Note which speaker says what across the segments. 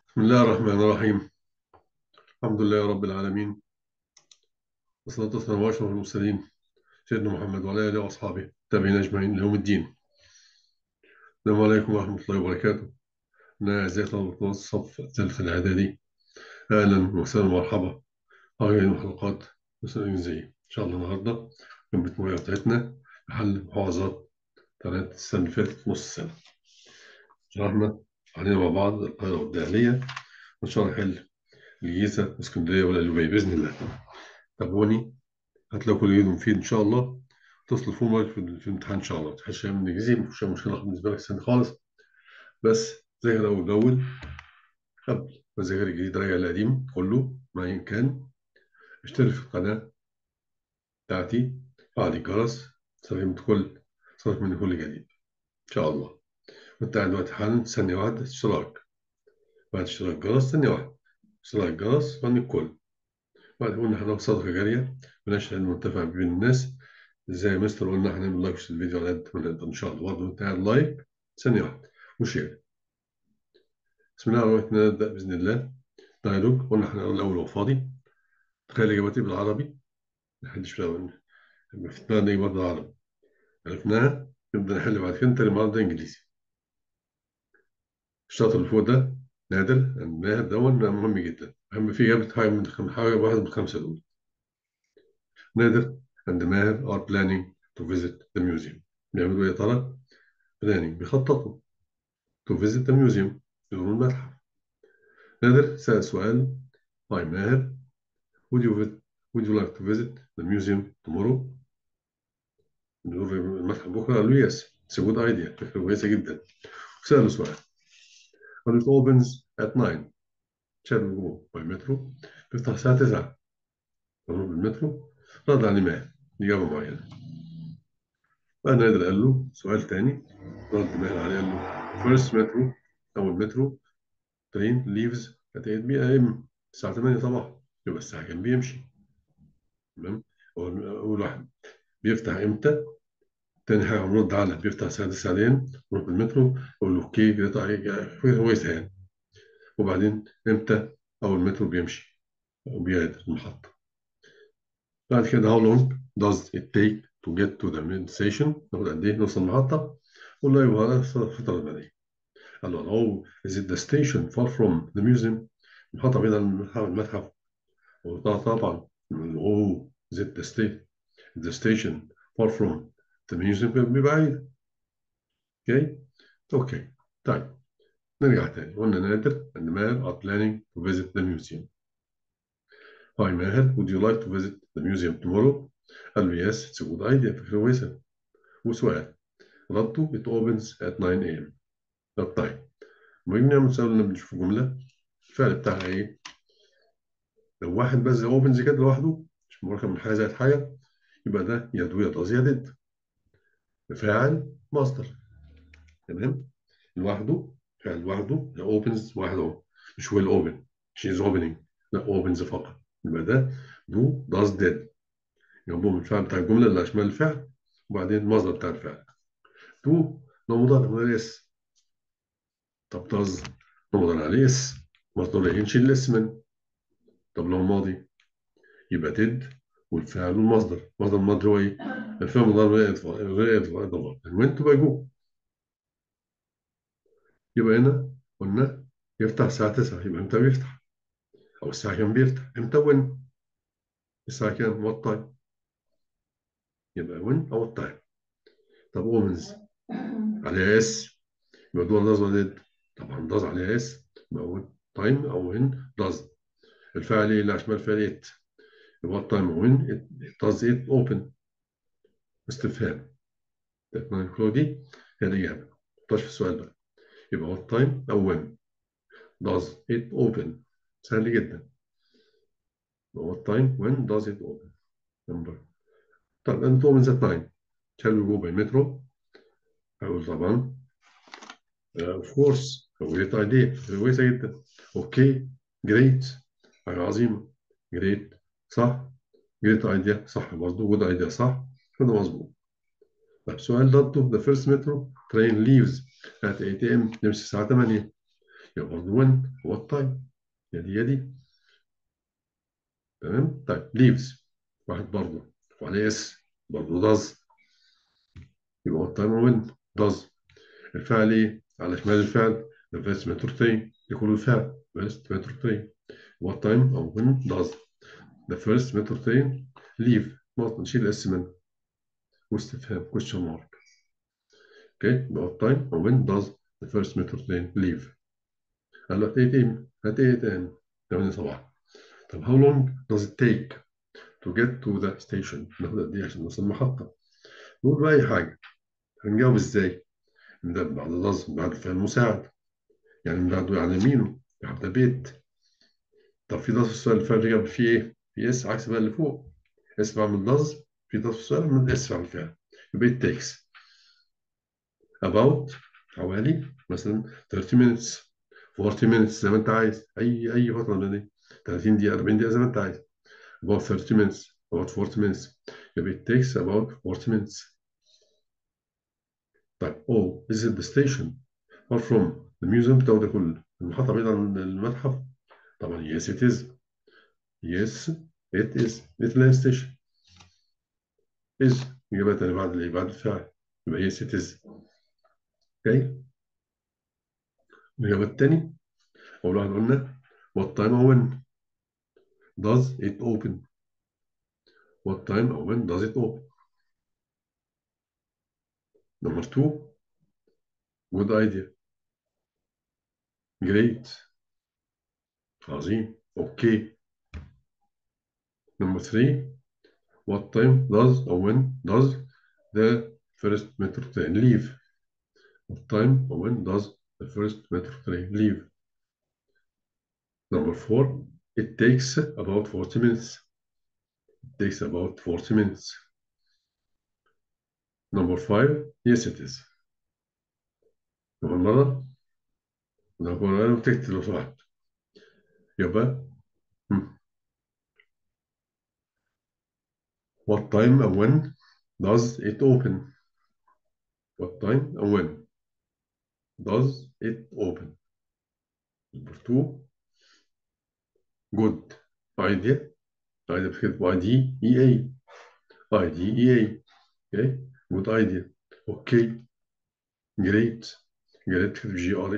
Speaker 1: بسم الله الرحمن الرحيم. الحمد لله رب العالمين، والصلاة والسلام على أشرف المرسلين سيدنا محمد وعلى آله وأصحابه التابعين أجمعين ليوم الدين. السلام عليكم ورحمة الله وبركاته. أنا أعزائي طلبة الصف الثالث الإعدادي، أهلا وسهلا ومرحبا. هذه حلقات مثل الإنجليزية إن شاء الله. النهاردة كانت المراجعة بتاعتنا لحل محافظات بتاعت السنة اللي فاتت نص السنة. شرحنا علينا مع بعض القاهرة والدهلية، وإن شاء الله نحل الجيزة واسكندرية والقليوبية بإذن الله. تابعوني، هتلاقوا كل جديد مفيد إن شاء الله. تصل فول مارك في الامتحان إن شاء الله. متحش من الإنجليزي، مفيش مشكلة بالنسبة لك السنة خالص. بس ذاكر أول بأول قبل ما تذاكر الجديد. راجع القديم كله ما يمكن. اشترك في القناة بتاعتي، فعل الجرس، صارت من كل جديد إن شاء الله. وأنت قاعد دلوقتي حالا ثانية واحدة اشتراك، بعد اشتراك الجرس ثانية واحدة اشتراك الجرس عن الكل. بعد قلنا هنعمل صدقة جارية ونشر المنتفع بين الناس. ازاي يا مستر؟ قلنا هنعمل لايك في الفيديو على قد ما نقدر ان شاء الله. برضه انت قاعد لايك ثانية واحدة وشير. بسم الله الرحمن الرحيم. نبدأ بإذن الله. دايلوج قلنا هنقول الأول هو فاضي. تخيل إجاباتي بالعربي، محدش فاهم في دماغنا إجابات بالعربي عرفناها. نبدأ نحل بعد كده تاني مرة ده إنجليزي. الشاطر اللي فوق ده نادر. النادر ده مهم جدا. أهم في إجابة حاجة واحد من الخمسة دول. نادر and ماهر are planning to visit the museum. بيعملوا إيه يا ترى؟ planning بيخططوا to visit the museum، يزوروا المتحف. نادر سأل سؤال: Hi ماهر، would you like to visit the museum tomorrow؟ نزور المتحف بكرة. قال له yes it's a good idea، فكرة كويسة جدا. سأله سؤال: When it opens at 9 shall we go by metro؟ بيفتح الساعة 9 نروح بالمترو. رد عليه ماهر إجابة معينة. بقى نادر قال له سؤال تاني، رد ماهر عليه قال له first metro، أول مترو train leaves at 8 p.m. الساعة 8 صباحا، يبقى الساعة كام بيمشي؟ تمام. أول واحد بيفتح إمتى؟ تاني حاجة هنرد على بيفتح الساعة 9 حاليا نروح بالمترو. أقول له أوكي كده كويسة يعني. وبعدين إمتى أول مترو بيمشي أو بيعد المحطة؟ بعد كده how long does it take to get to the main station؟ ناخد قد إيه نوصل المحطة؟ قول له يبقى هذا فترة زمنية. قال له oh is it the station far from the museum؟ المحطة بعيدة عن المتحف. طبعا. oh is it the station far from the museum؟ بيبقى بعيد. اوكي اوكي. طيب نرجع تاني. قلنا نادر and ماهر are planning to visit the museum. Hi ماهر would you like to visit the museum tomorrow؟ قال له yes it's a good idea، فكرة كويسة. وسؤال رده it opens at 9 a.m. طيب لما نيجي نعمل سؤال لما بنشوف جملة الفعل بتاعها ايه؟ لو واحد بس opens كده لوحده مش مركب من حاجة زائد حاجة، يبقى ده يدوي يطازي يدد. فاعل مصدر. تمام. لوحده، فعل لوحده opens واحد اهو، مش will open مش is opening، لا opens فقط. يبقى ده do does did. جنبهم الفعل بتاع الجملة اللي على شمال الفعل، وبعدين المصدر بتاع الفعل. do لو مضارع من غير اس. طب does لو مضارع عليه اس، مصدر ايه؟ نشيل الاس منه. طب لو ماضي يبقى did والفعل والمصدر. مصدر الماضي هو ايه؟ الفعل المضارع غير اضافه. وين تبقى جو. يبقى هنا قلنا يفتح الساعة 9، يبقى امتى بيفتح؟ أو الساعة كام بيفتح؟ امتى وين؟ الساعة كام؟ وات تايم. يبقى وين أو وات تايم. طب اومنز عليها اس، يبقى دول داز ولا ديد؟ طبعا داز عليها اس، يبقى وين تايم أو وين داز. الفعل ايه اللي على شمال الفعل ات؟ يبقى وات تايم أو وين داز ات اوبن. استفهام. تكنولوجي دي هي الإجابة. ما تحطهاش في السؤال بقى. يبقى وات تايم أو وين داز ات اوبن. سهل جدا. وات تايم وين داز ات اوبن. نمبر. طب انت من ذات 9 shall we go by metro؟ أقول طبعا of course great idea، كويسة جدا. اوكي great، حاجة عظيمة. great صح. great idea صح برضه. good idea صح. كده مظبوط. طب سؤال ضده the first metro train leaves at 8 a.m. يمشي الساعة 8، يبقى برضه when what time. يا دي. تمام. طيب leaves واحد برضه وعليه اس برضه does. يبقى what time when does. الفعل ايه؟ على شمال الفعل the first method تاني يكون الفعل first method تاني. what time أو when does the first method تاني leave. نقطة نشيل الاس منه واستفهام question mark. اوكي يبقى what time أو when does the first method تاني leave. قال له هات ايه تاني 8 صباحا. طب how long does it take to get to the station. ناخد قد ايه عشان نوصل المحطة. نقول بقى أي حاجة. هنجاوب ازاي؟ ده بعد does بعد فعل مساعد يعني من بعده يعني يمينه بعد بيت. طب في ضغط في السؤال اللي فات جاب فيه ايه؟ في اس عكس بقى اللي فوق. اس بعمل ضغط في ضغط في السؤال من اس بعمل فيها. يبقى it takes about حوالي مثلا 30 minutes 40 minutes زي ما انت عايز. اي فتره من دي 30 دقيقه 40 دقيقه زي ما انت عايز. about 30 minutes about 40 minutes. يبقى it takes about 40 minutes. طيب oh is it the station far from the museum. بتاع ده كله المحطه بعيده عن المتحف. طبعا yes it is. yes it is it is station is إجابة تانية بعد الإيه؟ بعد الفعل. يبقى هي it is. أوكي. الإجابة التانية أول واحد قلنا what time أو when does it open. what time أو when does it open. number two good idea. great عظيم. أوكي. number three what time does أو when does the first metro train leave. what time أو when does the first metro train leave. number four it takes about 40 minutes. it takes about 40 minutes. number five yes it is. أول مرة لو أنا بتكتب لو سمحت يبقى what time and when does it open. what time and when does it open. number two good idea. idea بتكتب IDEA. okay good idea. okay great. great بتكتب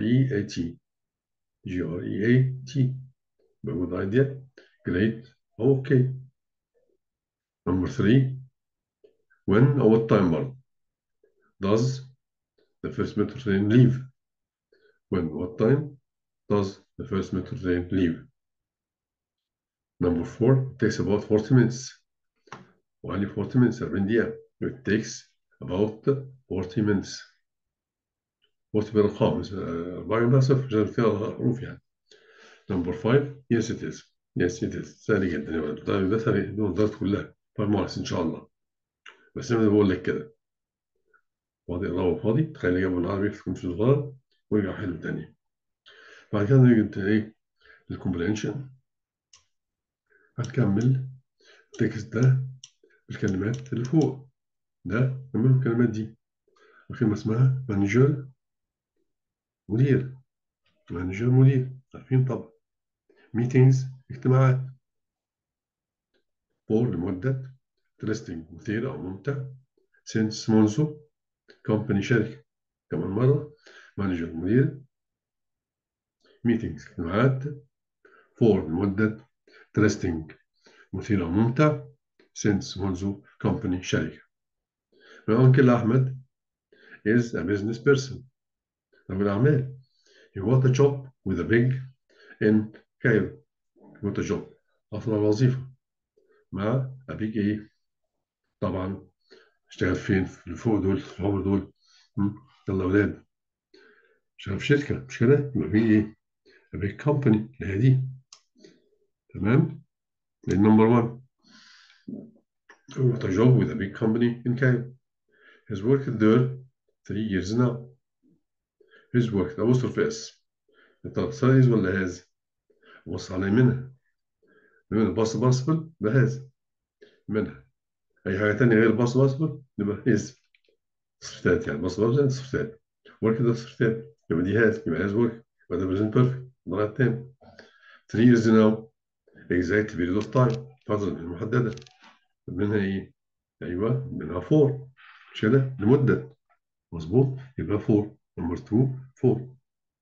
Speaker 1: GREAT. يبقى good idea great okay. number three when or what time برضه does the first metro train leave. when what time does the first metro train leave. number four it takes about 40 minutes. only 40 minutes 40 دقيقة. it takes about 40 minutes. 40 بالأرقام 4 بقى صفر عشان فيها حروف يعني. number five yes it is. yes it is سهل جدا يا ولد. ده سهل دول الدرجات كلها 5 ماركس إن شاء الله. بس أنا بقول لك كده فاضي الله فاضي تخيل إجابة بالعربي يكتب في الغلط ويرجع حلو تاني. بعد كده نيجي إيه الكومبرينشن. هتكمل التكست ده بالكلمات اللي فوق. ده كمل الكلمات دي. وكلمة اسمها مانجر مدير. مانجر مدير عارفين طبعا. ميتينجز اجتماعات. فور لمدة. interesting مثير أو ممتع. since منذ. company شركة. كمان مرة مانجر مدير. ميتينجز اجتماعات. فور لمدة. interesting مثير أو ممتع. since منذ company شركة. My uncle أحمد is a business person. رجل أعمال. He got a job with a bank in Cairo. He got a job. حصل على وظيفة مع أبيك إيه؟ طبعا اشتغل فين؟ في اللي فوق دول في العمر دول. يلا يا أولاد اشتغل في شركة مش كده؟ يبقى في إيه؟ أبيك كومباني اللي هي دي. تمام؟ النمبر 1 He got a job with a big company in Cairo. He's worked there 3 years now. He's worked أبوستروف اس. أنت سايز ولا هاز؟ بص على منها باص باسبل ده هاز منها. أي حاجة تانية غير باص باسبل يبقى هيز. صفتات يعني باص باسبل صفتات. ورك ده صفتات يبقى دي هاز يبقى هاز ورك يبقى ده present perfect المضارع التام. 3 years now exact period of time فترة محددة منها إيه؟ أيوه منها 4 مش كده؟ لمدة مظبوط يبقى 4 نمبر 2 4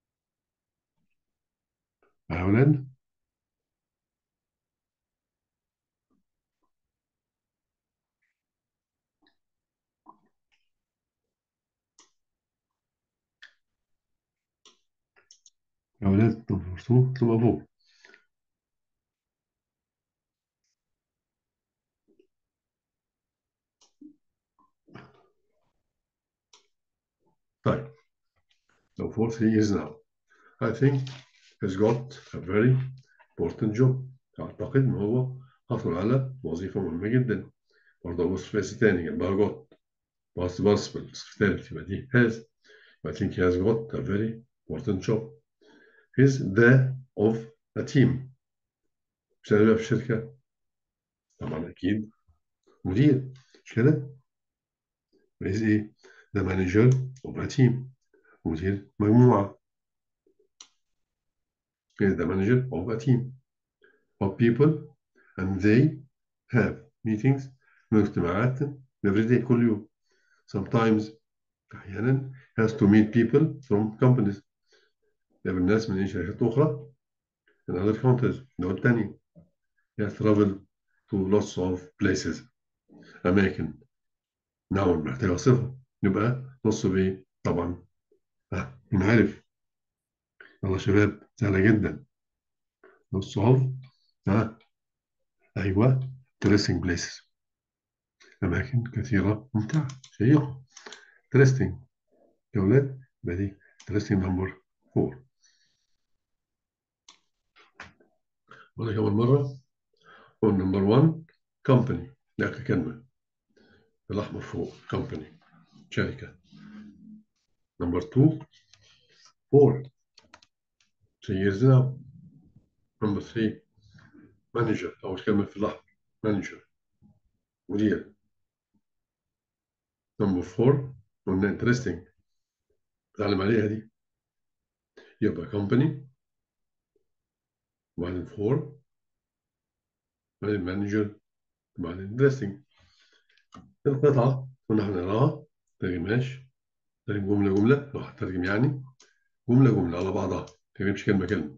Speaker 1: يا أولاد يا أولاد نمبر 2 تبقى 4. طيب لو for 3 years now I think has got a very important job أعتقد إن هو حصل على وظيفة مهمة جدا. برضه أبص في اسم تاني جنبها got past participle ثالث يبقى دي has. I think he has got a very important job. He's the of a team. مش أنا بقى في الشركة طبعا أكيد مدير مش كده؟ عايز إيه؟ The manager of a team مدير مجموعة. He's the manager of a team of people and they have meetings من اجتماعات every day كل يوم. Sometimes أحيانا has to meet people from companies يقابل ناس من شركات أخرى in other countries دول تانية. He has traveled to lots of places أماكن. نعم محتاجة صفة يبقى نص بإيه؟ طبعا نعرف. يلا شباب سهلة جدا. نص of أيوه interesting places أماكن كثيرة ممتعة شيقة interesting يا ولاد يبقى دي interesting number 4. ولا كمان مرة هو نمبر 1 company ده كلمة الأحمر فوق company شركة. نمبر 2 4 3 years now. نمبر 3 مانجر أول كلمة في الأحمر مانجر مدير. نمبر 4 قلنا انترستنج بتعلم عليها دي يبقى company وبعدين 4 بعدين مانجر وبعدين انترستنج. القطعة كنا هنقراها ترجمهاش ترجم جملة جملة لو هترجم يعني جملة جملة على بعضها ما ترجمش كلمة كلمة.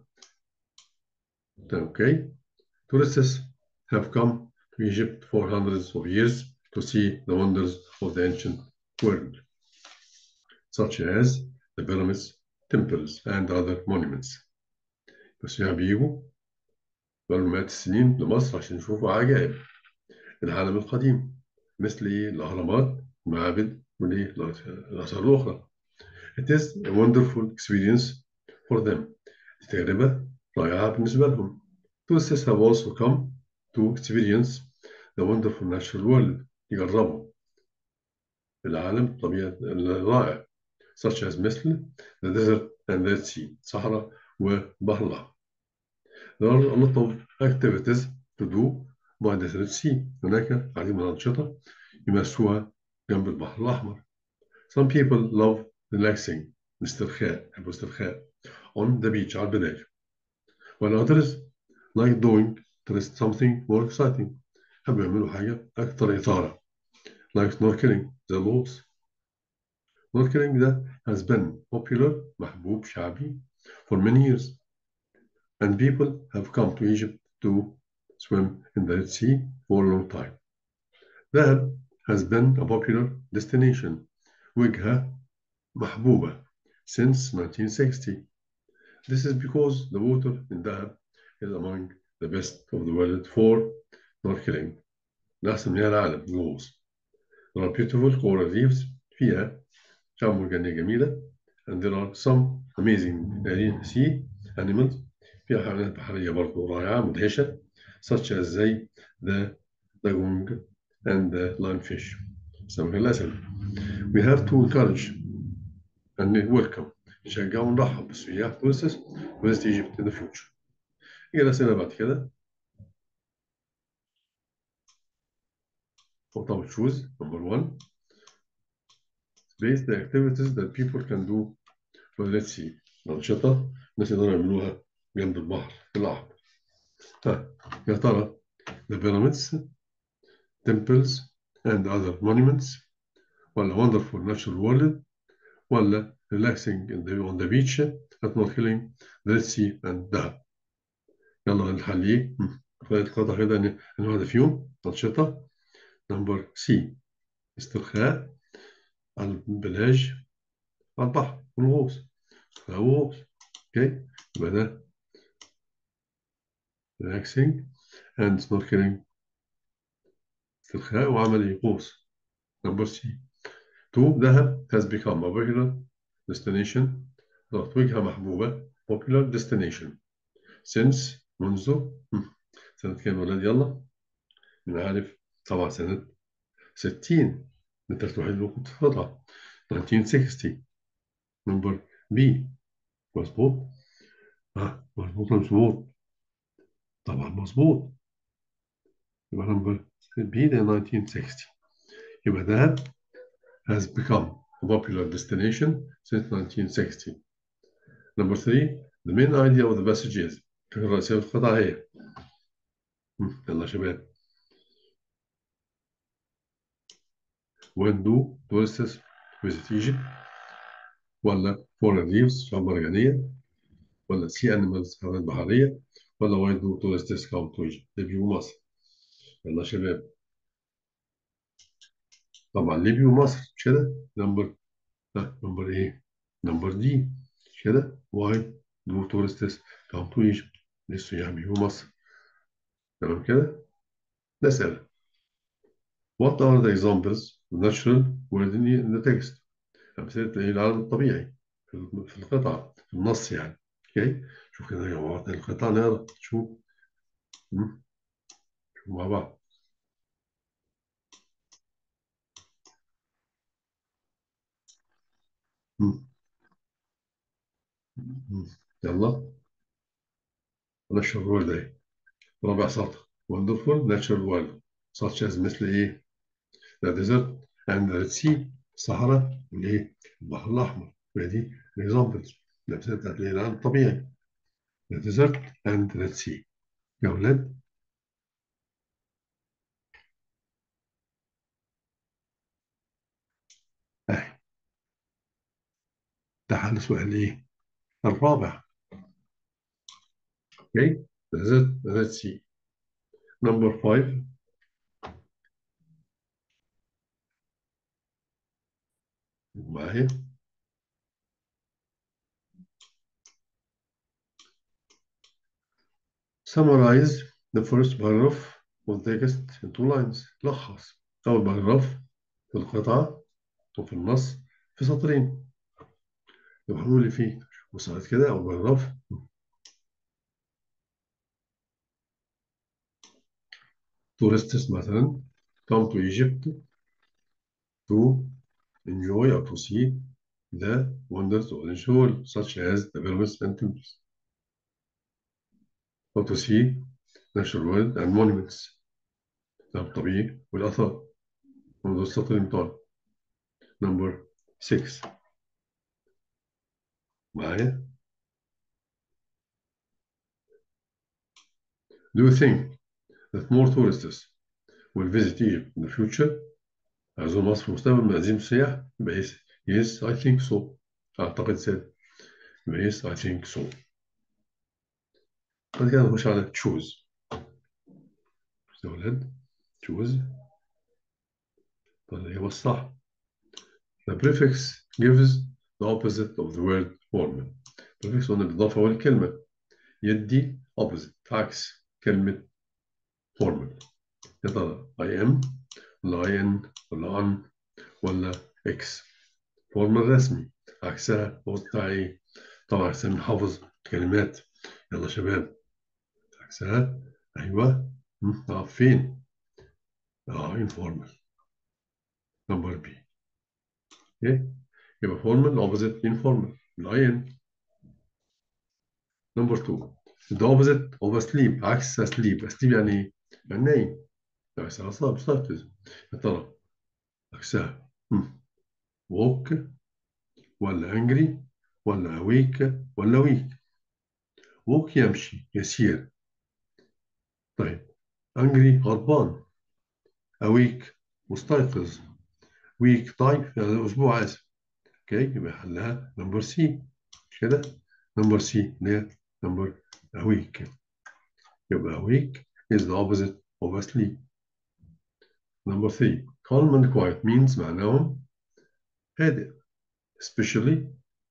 Speaker 1: Okay. Tourists have come to Egypt for hundreds of years to see the wonders of the ancient world, such as the pyramids, temples, and other monuments. بس يعني بيجوا بقالهم مئات السنين لمصر عشان يشوفوا عجائب العالم القديم مثل الأهرامات، المعابد والآثار الأخرى. It is a wonderful experience for them. تجربة رائعة بالنسبة لهم. Tourists have also come to experience the wonderful natural world. يجربوا العالم الطبيعي الرائع such as مثل the desert and the sea صحراء وبحر الأحمر. There are a lot of activities to do by the Red Sea. هناك العديد من الأنشطة يمارسوها جنب البحر الأحمر. Some people love relaxing الاسترخاء يحبوا الاسترخاء on the beach على البلاج. While others like doing something more exciting يحبوا يعملوا حاجة أكثر إثارة like snorkeling the boats. Snorkeling ده has been popular محبوب شعبي for many years and people have come to Egypt to swim in the Red Sea for a long time. Dahab has been a popular destination وجهة محبوبة since 1960. This is because the water in Dahab is among the best of the world for snorkeling. أحسن مياه العالم غوص. There are beautiful coral reefs فيها شعاب مرجانية جميلة and there are some amazing sea animals فيها حيوانات بحرية برضو رائعة مدهشة such as زي the dugong and the lionfish سمك الأسد. We have to encourage and welcome نشجع ونرحب بالسياح tourists visit Egypt in the future. إيه الأسئلة بعد كده؟ طب choose number 1 base the activities that people can do. Well, let's see الأنشطة الناس يقدروا يعملوها جنب البحر الأحمر. طيب يا ترى the pyramids, temples and other monuments ولا wonderful natural world ولا relaxing on the beach at North Killing, the Red Sea and دهب. يلا الحل ايه؟ خلينا القطع كده ان واحدة فيهم أنشطة. نمبر سي استرخاء على البلاج على البحر والغوص. غوص. اوكي يبقى ده relaxing and snorkeling استرخاء وعملي غوص. نمبر سي 2 دهب has become a popular destination ضغط وجهة محبوبة popular destination since منذ سنة كام يا ولاد يلا نعرف طبعا سنة 60 انت تروح الوقت فترة 1960. نمبر بي مظبوط مظبوط مظبوط طبعا مظبوط يبقى نمبر بي ده 1960 يبقى ده has become a popular destination since 1960. Number three, the main idea of the passage is الفكرة الرئيسية في القطعة هي يلا يا شباب. When do tourists visit Egypt ولا foreign reefs شعاب مرجانية ولا sea animals حيوانات بحرية ولا why do tourists come to Egypt ليبيا ومصر. يلا يا شباب طبعا ليبيا ومصر مش كده. نمبر ايه نمبر دي مش كده why do tourists come to Egypt للسياح بيجوا مصر. تمام كده نسأل what are the examples of natural world in the text أمثلة العالم الطبيعي في القطعة في النص يعني. اوكي شوف كده يا جماعة القطعة نقرا شوف شوف مع بعض. مم. مم. يلا natural world اهي رابع سطر wonderful natural world such as مثل ايه the desert and the sea الصحراء والايه البحر الأحمر دي examples الأمثلة بتاعت العالم الطبيعي the desert and the sea. يا أولاد أهي ده حل سؤال ايه الرابع. اوكي let's see number 5 معايا summarize the first paragraph of the text in 2 lines لخص أول باراجراف في القطعة وفي النص في سطرين يبقى هنقول اللي فيه وصلت كده أول باراجراف tourists مثلا come to Egypt to enjoy or to see the wonders of the world such as the pyramids and temples or to see natural world and monuments الطبيعي والآثار منذ السطرين بتوعنا. نمبر 6 معايا Do you think that more tourists will visit Egypt in the future أزور مصر في المستقبل من أزيم السياح يبقى yes I think so أعتقد سيد يبقى yes I think so. بعد كده نخش على choose يا ولاد choose طيب الإجابة الصح the prefix gives the opposite of the word formal. prefix قلنا بالإضافة أول كلمة يدي opposite عكس كلمة formal. يا ترى I am ولا I n ولا on ولا X formal رسمي عكسها هو بتاع إيه؟ طبعا عكسها بنحافظ كلمات. يلا شباب عكسها أيوه فين؟ informal نمبر بي. إيه؟ يبقى formal opposite informal الأي إن. نمبر 2 the opposite of asleep عكس asleep asleep يعني إيه؟ يعني نايم عكس أعصاب سايكلز. يا ترى عكسها walk ولا angry ولا awake ولا weak walk يمشي يسير. طيب angry غضبان. awake مستيقظ. week طيب يعني أسبوع آسف. اوكي يبقى حلها نمبر سي كده. نمبر سي اللي هي نمبر awake. يبقى awake is the opposite of asleep. Number 3 calm and quiet means معناهم هادئ. especially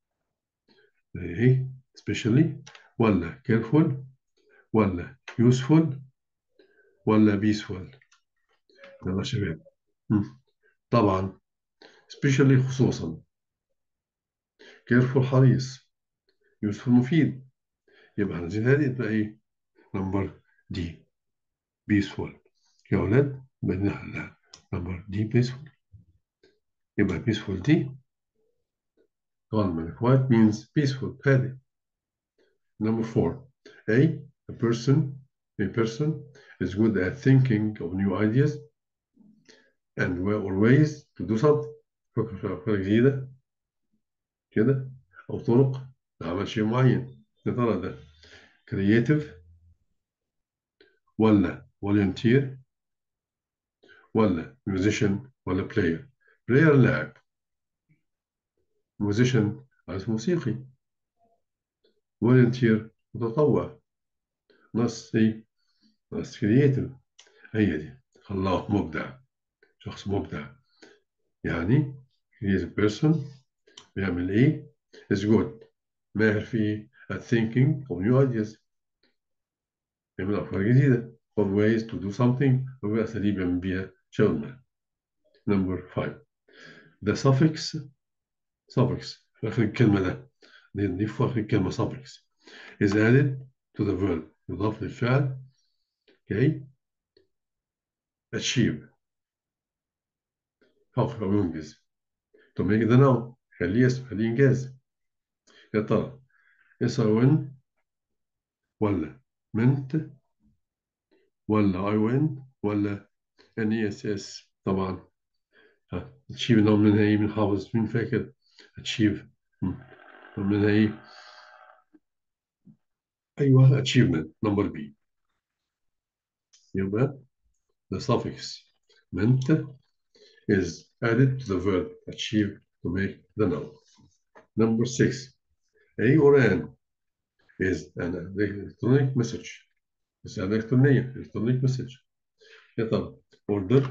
Speaker 1: ايه especially ولا careful ولا useful ولا peaceful. يلا يا شباب. طبعا especially خصوصا. careful حريص. useful مفيد. يبقى هنزيد هذه تبقى ايه نمبر دي peaceful. يا أولاد بدنا نحلها نمبر دي peaceful. يبقى peaceful دي calm and quiet means peaceful هادئ. Number 4 a person is good at thinking of new ideas and or ways to do something. فكر في أفكار جديدة كده أو طرق لعمل شيء معين. يا ترى ده creative ولا volunteer ولا musician ولا player. player لاعب. musician عازف موسيقي. volunteer متطوع. نص إيه؟ نص creative. هي دي خلاق مبدع. شخص مبدع يعني creative person بيعمل إيه؟ is good ماهر في at thinking of new ideas. يعمل أفكار جديدة of ways to do something وبأساليب يعمل بيها شغل. Number 5 the suffix في آخر الكلمة ده نضيف في آخر الكلمة suffix is added to the verb يضاف للفعل. okay achieve حقق أو ينجز to make the noun خليه اسم خليه إنجاز. يا ترى SIN ولا meant ولا IN ولا NESS. طبعا achieve نوع منها إيه من حافظ مين فاكر achieve منها إيه. أيوه achievement number B. يبقى the suffix meant is added to the verb achieve to make the noun. Number 6 a or an is an electronic message. It's an electronic message. يا ترى order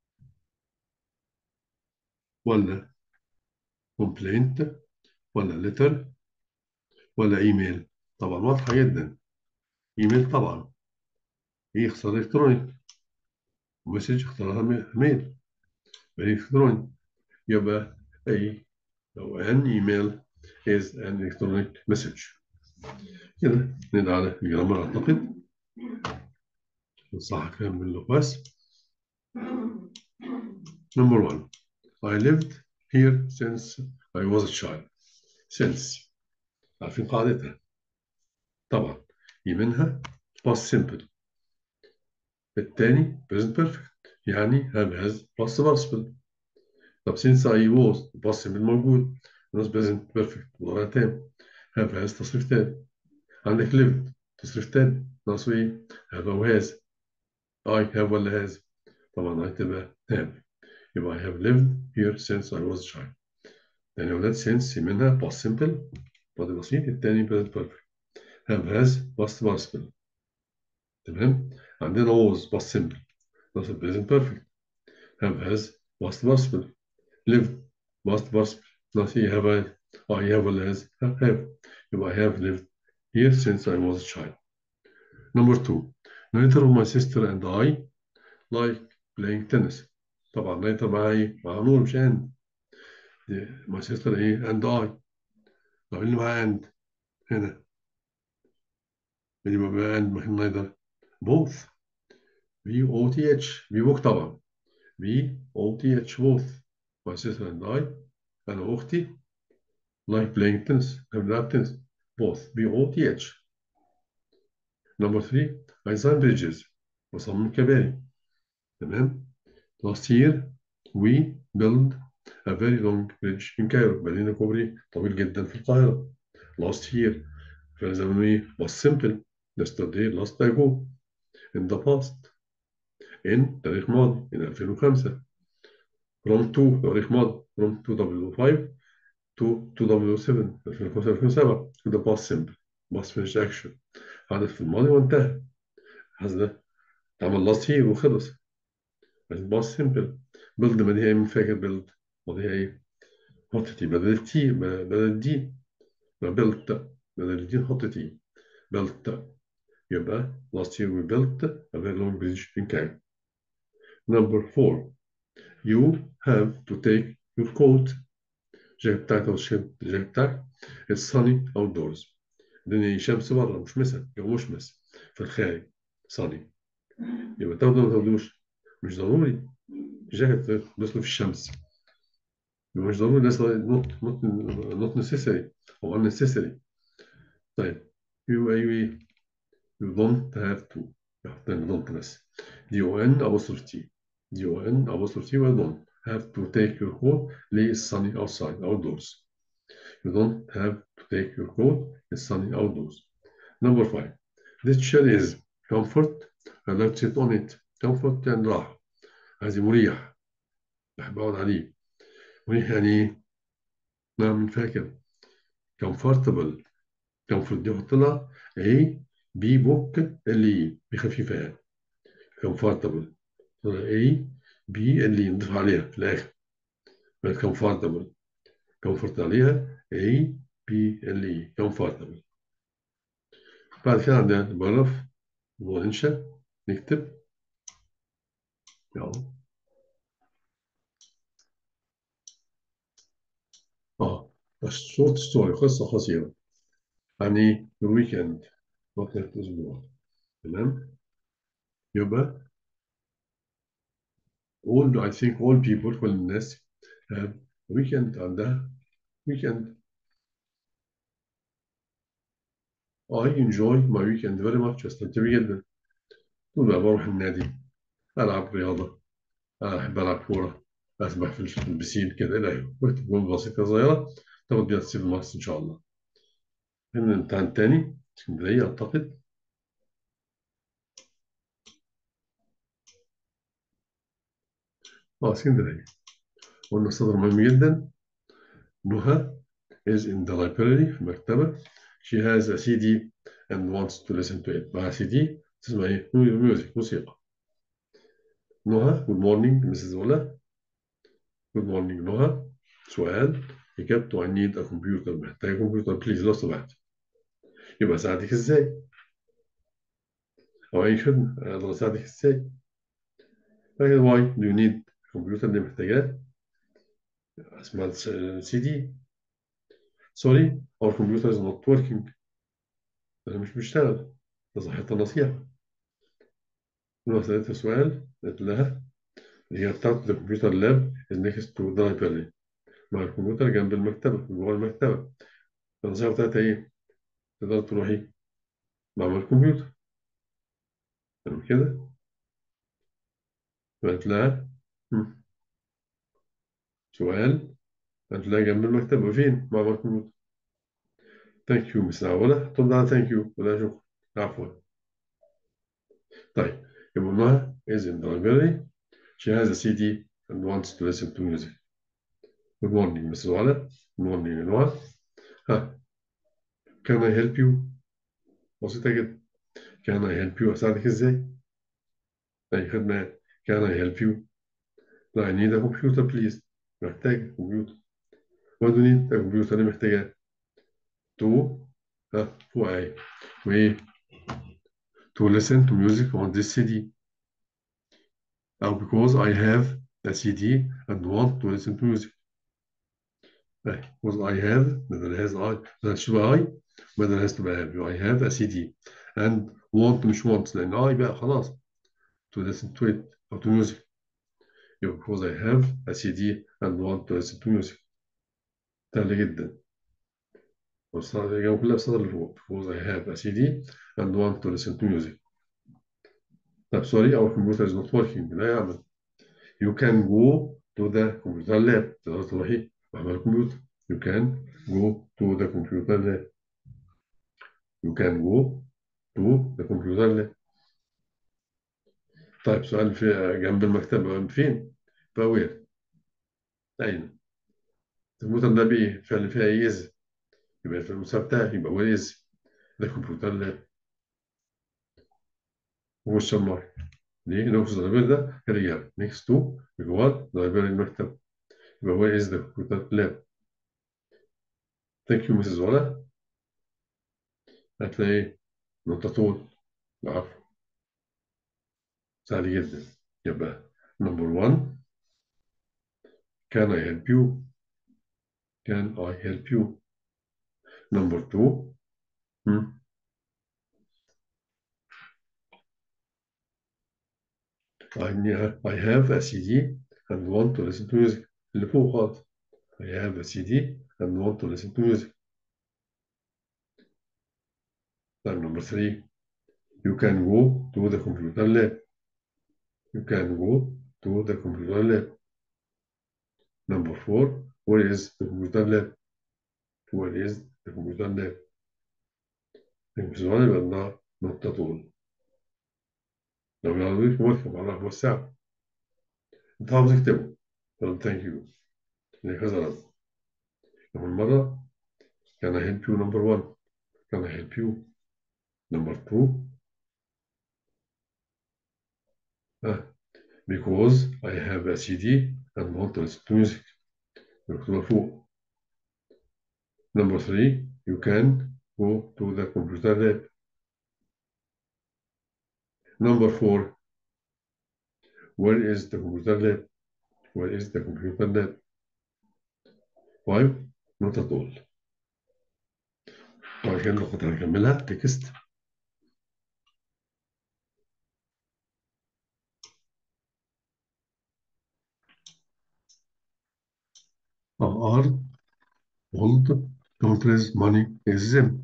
Speaker 1: ولا complaint ولا letter ولا ايميل. طبعا واضحة جدا ايميل طبعا. ايه اختصار الكتروني. مسج اختارها ميل الكتروني. يبقى اي لو an email is an electronic message. كده ندعى على الجرامر اعتقد صح كلام من لوكاس. Number 1 I lived here since I was a child. since عارفين قاعدتها طبعا يمينها past simple. الثاني present perfect يعني have has past participle. طب since I was past simple موجود ناقص present perfect مضارع تام. have has تصريف تاني. عندك lived تصريف تاني ناقصه ايه have أو has. I have ولا has. طبعا هتبقى have. يبقى I have lived here since I was a child. يعني أولاد since منها past simple ماضي بسيط. التاني present perfect. have has past participle. تمام. عندنا was past simple ناقص present perfect. have has past participle. lived past participle ناقص ايه I have ولا has have. يبقى I have lived here since I was a child. Number 2 neither of my sister and I like playing tennis. طبعا neither مع ايه مع نور مش and. my sister ايه and I. لو اللي مع and هنا اللي بقى and مكان neither both. VOTH في book طبعا VOTH both. my sister and I أنا وأختي like playing tennis نلعب تنس both VOTH. Number 3 I design bridges بصمم كباري. تمام. last year we built a very long bridge in Cairo. بنينا كوبري طويل جدا في القاهرة last year. فالزمن was simple. yesterday last ago. in the past. in تاريخ ماضي in 2005. from to تاريخ ماضي from 2005 to 2007 2005 2007. to the past simple past finished action حدث في الماضي وانتهى. الحدث ده اتعمل last year وخلص. past simple. build ما دي هي مين فاكر build ماضيها ايه؟ حط تي بدل التي بدل الدي. built بدل الدي نحط تي. built يبقى last year we built a very long bridge in Cairo. Number 4. You have to take your coat. الجاكيت بتاعك أو الجاكيت بتاعك. It's sunny outdoors. الدنيا شمس بره مش مسا جو مشمس في الخارج. sunny. يبقى تاخده ما تاخدوش مش ضروري. الجاكيت تلبسه في الشمس. يبقى مش ضروري لسه not necessary أو unnecessary. طيب you you don't have to. يعني don't بس. don apostrophe t. don apostrophe t و don't have to take your coat. ليه it's sunny outside outdoors. You don't have to take your coat. It's sunny outdoors. Number 5. This chair is comfort. I like to sit on it. Comfort يعني راحة. عايز مريح. بحب أقعد عليه. مريح يعني إيه؟ نعم فاكر. comfortable. comfort دي أحط لها A B book اللي بخفيفة يعني. comfortable. A B اللي نضيف عليها في الآخر. comfortable. comfort عليها A B اللي comfortable. بعد كده عندنا البراف وننشأ نكتب يلا. بس شورت ستوري قصة قصيرة عن إيه؟ الويكند فترة الأسبوع. تمام. يبقى I think all people كل الناس have weekend عندها weekend. I enjoy my weekend very much. أستمتع بيه جدا. طول ما بروح النادي ألعب رياضة أحب ألعب كورة أسبح في البسين كده إلى آخره. واكتب جمل بسيطة صغيرة تاخد بيها تصير الماكس إن شاء الله. هنا الامتحان التاني اسكندرية أعتقد. اسكندرية قلنا صدر مهم جدا. نهى is in the library في المكتبة. She has a CD and wants to listen to it. مع CD تسمع إيه؟ ميوزك موسيقى. نهى good morning Mrs. ولا. good morning نهى. سؤال إجابته I need a computer. محتاج كمبيوتر بليز لو سمحت. يبقى أساعدك إزاي؟ أو أي خدمة أقدر أساعدك إزاي؟ لكن why do you need كمبيوتر اللي محتاجاه؟ اسمها CD. sorry our computer is not working. أنا مش بشتغل. ده صحيح النصيحة. نهى سألتها سؤال قلت لها هي بتاعت الكمبيوتر لاب is next to the library. مع الكمبيوتر جنب المكتبة جوه المكتبة. النصيحة بتاعتها إيه؟ تقدر تروحي مع الكمبيوتر. تمام كده؟ قلت لها "هم، سؤال قلت لها جنب المكتبة فين؟ مع الكمبيوتر. ثانك يو مس عوضة ترد على ثانك يو ولا شكرا. عفوا. طيب يبقى نهى is in the library. She has a CD and wants to listen to music. Good morning Mrs. ولا. Good morning نهى. ها can I help you؟ بسيطة جدا. can I help you أساعدك إزاي؟ أي خدمة. can I help you؟ لا I need a computer please. محتاج كمبيوتر. what do you need a computer اللي محتاجة to هو أي وإيه to listen to music on this CD أو because I have a CD and want to listen to music. because I have بدل has I بدل شبه I بدل has تبقى have I have a CD and want مش want لأن I بقى خلاص to listen to it أو to music. because I have a CD and want to listen to music. سهل جدا. الإجابة كلها في السطر اللي فوق. because I have a CD and want to listen to music. طب sorry our computer is not working لا يعمل. you can go to the computer lab. تقدر تروحي معمل الكمبيوتر. you can go to the computer lab. You can go to the computer lab. طيب سؤال في جنب المكتبة فين؟ فوير أين؟ الكمبيوتر لاب إيه؟ فعل فيها إيز يبقى في المسار بتاعي يبقى وير إز ده كمبيوتر لاب. هو الشمار ليه؟ نقص الضريبير ده كريال نيكست تو بجوار ضريبير المكتب يبقى وير إز ده كمبيوتر لاب. ثانك يو مسز ولا هتلاقي نقطة طول العفو سهل جدا. يبقى نمبر 1 can I help you can I help you نمبر 2 I have a CD and want to listen to music اللي فوق خالص I have a CD and want to listen to music. طيب number 3 you can go to the computer lab you can go to the computer lab. Number 4 where is the computer lab where is the computer lab. السؤال يبقى لنا نقطة طول لو يعرضيك مركب على رقم الساعة أنت عاوز تكتبه طب thank you لكذا رقم. أول مرة can I help you number 1 can I help you number 2 because I have a CD and want to listen to music مكتوبة فوق. Number 3 you can go to the computer lab. Number 4 where is the computer lab where is the computer lab. 5 نقطة طول. وبعد كده النقطة هنكملها تكست. are old countries money is them.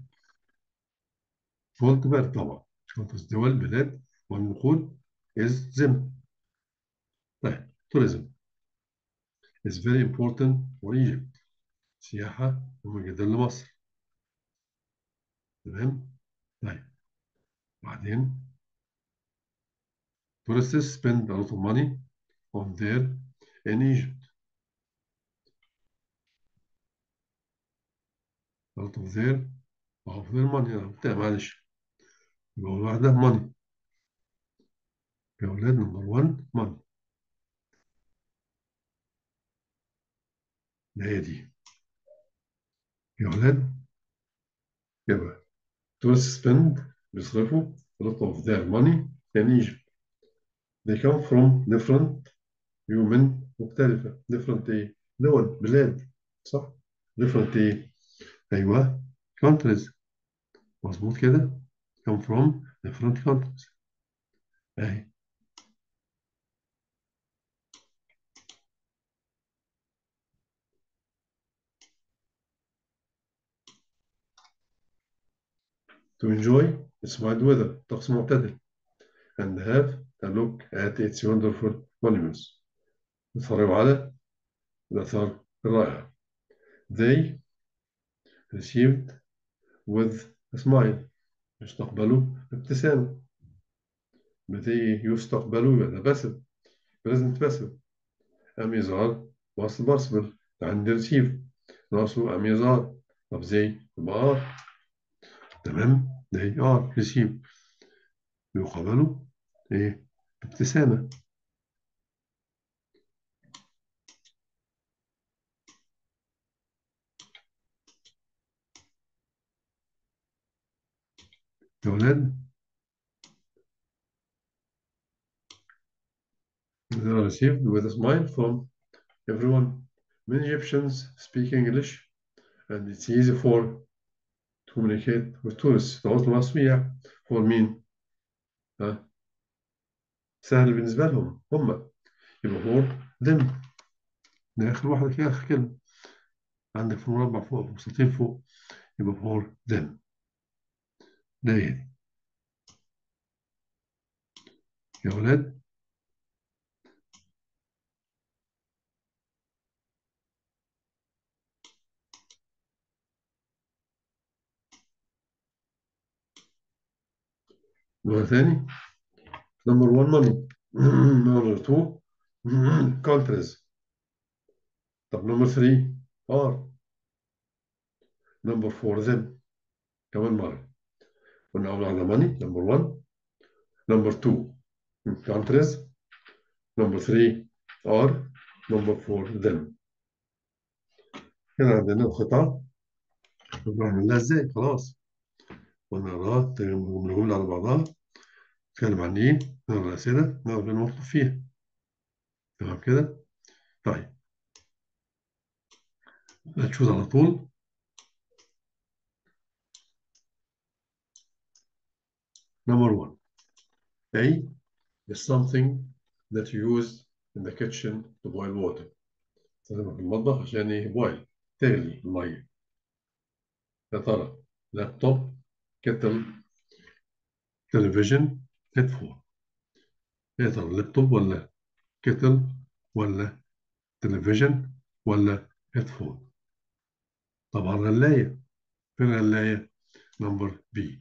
Speaker 1: old بلد طبعا countries دول بلاد والنقود is them. طيب tourism is very important for Egypt. سياحة مهمة جدا لمصر. تمام. طيب بعدين tourists spend a lot of money on there in Egypt. a lot of their money معلش يبقى أول واحدة money يا أولاد نمبر 1 money اللي هي دي يا أولاد يبقى tourists spend بيصرفوا a lot of their money in Egypt. they come from different human مختلفة different إيه دول بلاد صح different إيه أيوه countries مظبوط كده come from different countries أهي. to enjoy its mild weather طقس معتدل and have a look at its wonderful monuments نتفرج على الآثار الرائعة. they received with a smile يستقبلوا ابتسامة. they يستقبلوا يبقى باسف present passive. am يظهر past participle عند receive ناقصه am يظهر طب they يبقى are. تمام they are receive يقابلوا ايه ابتسامة. يا ولاد they are received with a smile from everyone. Many Egyptians speak English and it's easy for to communicate with tourists. تواصل مع السياح for مين؟ ها؟ سهل بالنسبة لهم هم يبقى for them. ده آخر واحدة كده آخر كلمة عندك في المربع فوق مستطيل فوق يبقى for them. ده يعني يا ولاد مرة تاني. نمبر 1 money. نمبر 2 countries. طب نمبر 3 are. نمبر 4 them. كمان مرة. قلنا أول على money نمبر 1. نمبر 2 countries. نمبر 3 are. نمبر 4 them. هنا عندنا القطعة نعملها ازاي؟ خلاص قلنا نقراها الجملة على بعضها. نتكلم عن ايه؟ نقرا الأسئلة نقرا المكتوب فيها. تمام كده؟ طيب هتشوز على طول. نمبر 1 A is something that you use in the kitchen to boil water. تستخدمها في المطبخ عشان ايه؟ boil تغلي المية. يا ترى لابتوب، كتل، تلفزيون، هيدفون. يا ترى لابتوب ولا كتل ولا تلفزيون ولا هيدفون؟ طبعا غلاية. فين الغلاية؟ نمبر بي.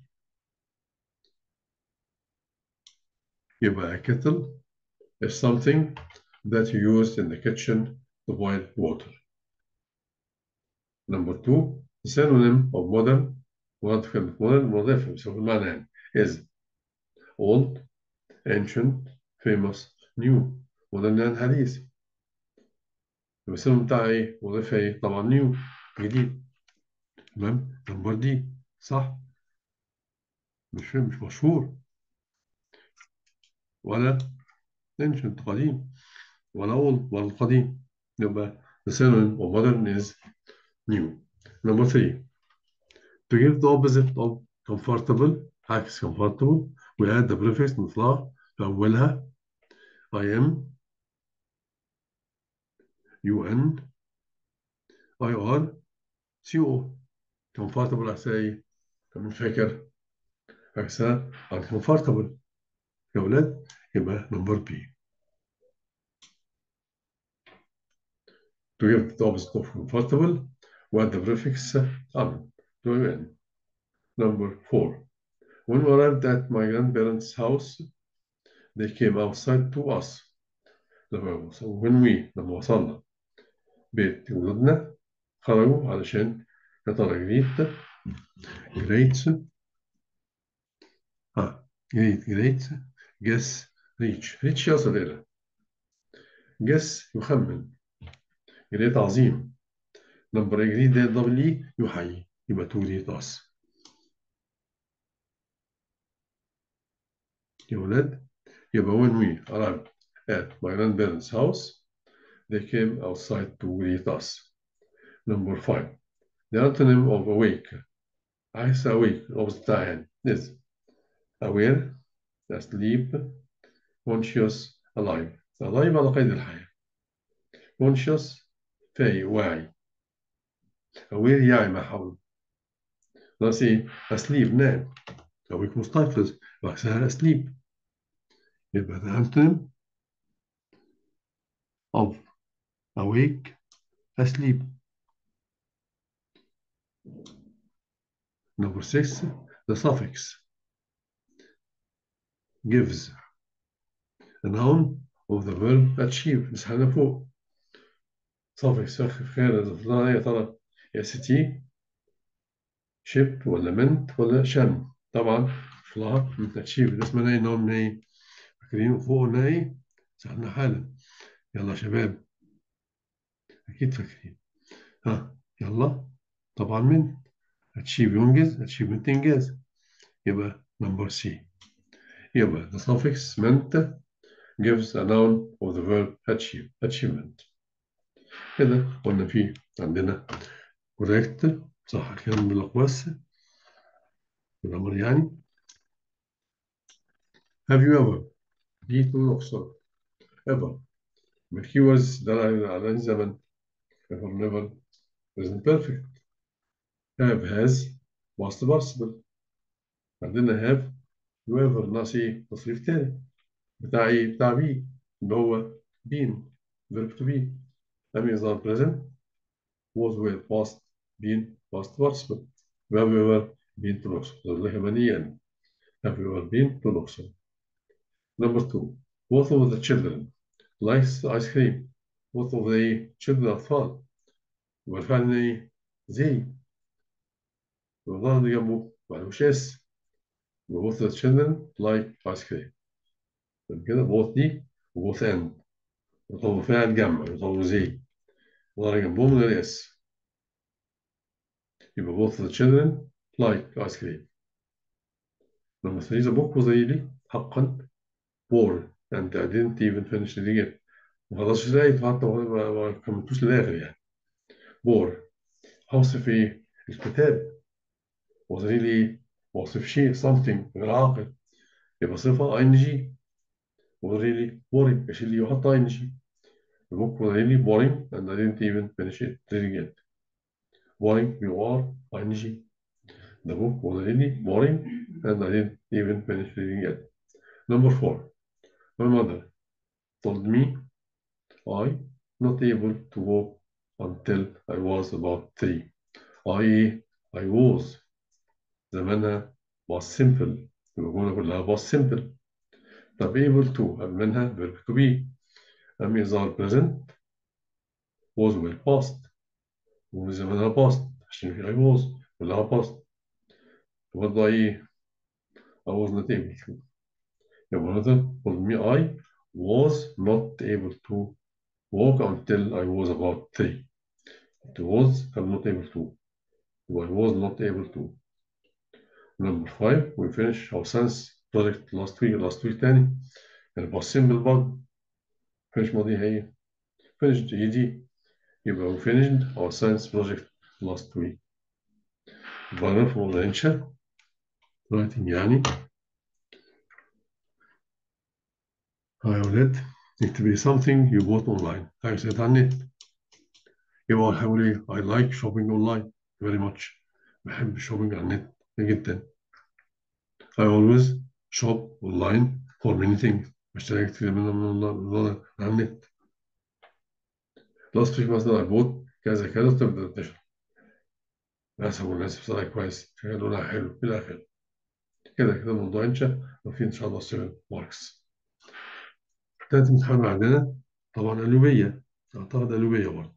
Speaker 1: يبقى kettle is something that you use in the kitchen to boil water. Number two, the synonym of modern. مراد كلمة modern مضيفة بسبب المعنى يعني is old, ancient, famous, new. modern يعني حديث. يبقى السينونيم بتاع ايه؟ مضيفة ايه؟ طبعا new جديد. تمام؟ نمبر دي صح. مش مشهور ولا ancient قديم ولا old ولا قديم. يبقى the synonym of modern is new. Number three, to give the opposite of comfortable عكس comfortable we add the prefix نطلع في أولها I am, UN, IR, CO. comfortable عكسها إيه؟ كمان فاكر عكسها uncomfortable يا ولاد. يبقى نمبر بي. to give the opposite of comfortable we add the prefix un to UN. Number four, when we arrived at my grandparents' house they came outside to us. لما وصلنا بيت ولادنا خرجوا علشان يا ترى جريت جريت جس ريتش يصل إلى جس يخمن جريت عظيم. نمبر جريت ده دبل إي يحيي يبقى تو جريت أس. يا ولاد يبقى when we arrived at my grandparents' house they came outside to greet us. Number 5, the antonym of awake عكس awake الأوبس بتاعها يعني is aware, asleep, conscious, alive. alive على قيد الحياة. conscious فايق واعي. aware يعي ما حوله. ناقص ايه؟ asleep نام. awake مستيقظ وعكسها asleep. يبقى the antonym of awake asleep. Number 6, the suffix gives a noun of the verb achieve. مسحنا فوق. suffix خير ضفناها يا ترى st شيب ولا منت ولا شن. طبعا فلها من achieve ده اسمها ايه؟ نوع من ايه؟ فاكرين فوق قلنا ايه؟ سحنا حالا. يلا يا شباب اكيد فاكرين. ها يلا. طبعا من achieve ينجز achievement انجاز. يبقى نمبر سي. يبقى the suffix meant gives a noun of the verb achieve achievement. كده قلنا فيه عندنا correct صح كلام بالأقواس بالأمر يعني. have you ever دي تقصر ever من keywords ده على الزمن. ever never present perfect. have has past participle. عندنا have you ever ناقص ايه؟ تصريف تاني بتاع ايه؟ بتاع بي اللي هو been verb to be. am is not present was were past been past participle. have you ever been to الأقصر؟ ده كمان يعني Have you ever been to Luxor? Number 2. Both of the children likes ice cream. Both of the children أطفال. والفعل هنا إيه؟ زي. والظاهر اللي جنبه معلوش اس. both the children like ice cream. كده both دي و both and. يطلبوا فعل جمع يطلبوا زي. والظاهر جنبهم من غير اس. يبقى both the children like ice cream. Number 3. The book was really حقا bored and I didn't even finish reading it. ما خلصش الآية حتى ما كملتوش للآخر يعني. بور أوصف إيه؟ الكتاب. was really وصف شيء something غير عاقل يبقى صفة ing. was really boring إيش اللي يحط ing. the book was really boring and I didn't even finish it reading it. boring you are ing. the book was really boring and I didn't even finish reading it. Number 4. My mother told me I not able to walk until I was about 3. I was زمانها was simple. يبقى الجملة كلها was simple. طب able to قبل منها verb to be. أم إظهار present was will past وزمانها past عشان في I was كلها past. برضه I was not able to. يبقى another told me I was not able to walk until I was about 3. It was I'm not able to. I was not able to. Number 5. We finished our science project last week تاني. يعني was simple برضه. finish ماضي هي finished ed. يبقى we finished our science project last week. يبقى نفهم ولا إنشاء writing يعني. يا ولاد اكتب لي something you bought online. حاجة سألت عن النت. يبقى هقول إيه I like shopping online very much. بحب الشوبينج على النت جدا. I always shop online for many things. بشتري كتير من على النت. last week مثلا I bought كذا كذا تبدأ تنتشر. ناس والناس بصراحة كويس شغال لونها حلو إلى آخره. كده الموضوع إنشاء وفي إن شاء الله 7 ماركس. تالت امتحان عندنا طبعا قلوبية. أعتقد قلوبية برضه.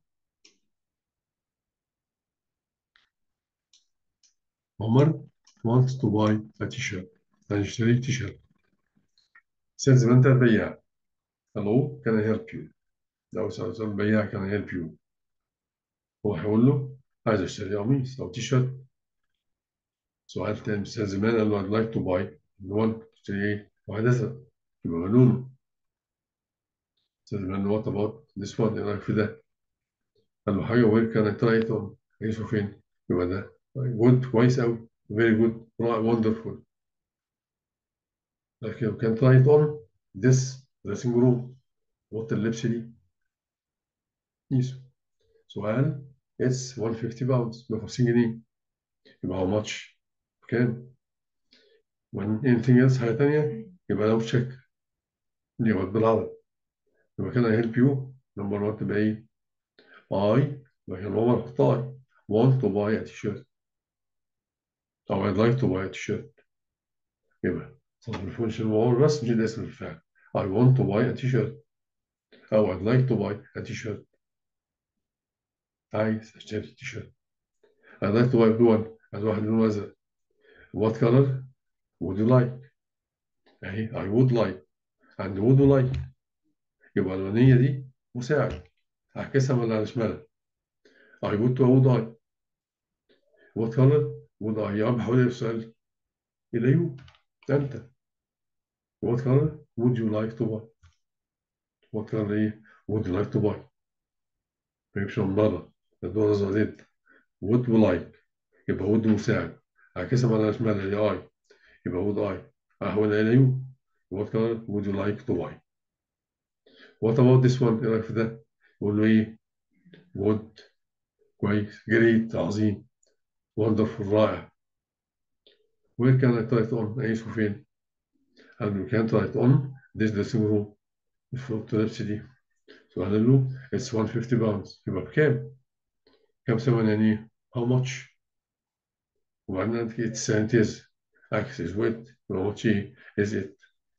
Speaker 1: عمر wants to buy a t-shirt. هنشتري تي شيرت. salesman ده البياع. hello can I help you. لو سأل البياع can I help you. هو هيقول له عايز اشتري قميص أو تي شيرت. سؤال تاني salesman قال له I'd like to buy. اللي هو تشتري إيه؟ واحد أزرق. يبقى لونه. salesman what about this one إيه رأيك في ده؟ قال له حاجة where can I try it on. هيشوف فين؟ يبقى ده good كويس أوي. very good wonderful. لكن لو كان try it on this dressing room. اوضه اللبس دي قيسه. سؤال it's 150 باوندز 150 جنيه. يبقى how much كام. when anything else حاجه ثانيه يبقى لو تشيك يبقى بالعربي. يبقى كده I help you نمبر 1 تبقى ايه I يبقى كان عمر اختار want to buy a t-shirt او I'd like to buy a t-shirt. يبقى صرف الفونكشن وهو بس نجيب اسم الفعل I want to buy a t-shirt او I'd like to buy a t-shirt. عايز اشتري تيشيرت. I'd like to buy blue one. عايز واحد لونه ازرق. What color would you like. اهي I would like and would like. يبقى الأولانية دي مساعد. هعكسها ولا على شمالها. I would to would I. What color would I. يا عم بحاول السؤال إلى يو أنت. What color would you like to buy. What color إيه would you like to buy. ما يمشي من بره. الدور زودت. would you like. يبقى would مساعد. هعكسها ولا على شمالها يا I. يبقى would I. أحول إلى يو. What color would you like to buy. What about this one إيه رأيك في ده. يقول له إيه would كويس جريت عظيم وندرفul رائع. where can I try it on أعيشه فين؟ هل you can try it on this dressing room المفروض تلبس دي. سؤال له it's 150 pounds يبقى بكام؟ كام ثمن يعني how much. وبعدين عندك it's cents X is with. How much is it?